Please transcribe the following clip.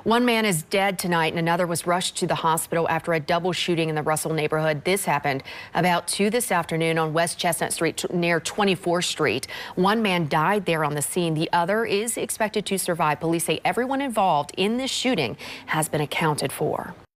One man is dead tonight and another was rushed to the hospital after a double shooting in the Russell neighborhood. This happened about 2 this afternoon on West Chestnut Street near 24th Street. One man died there on the scene. The other is expected to survive. Police say everyone involved in this shooting has been accounted for.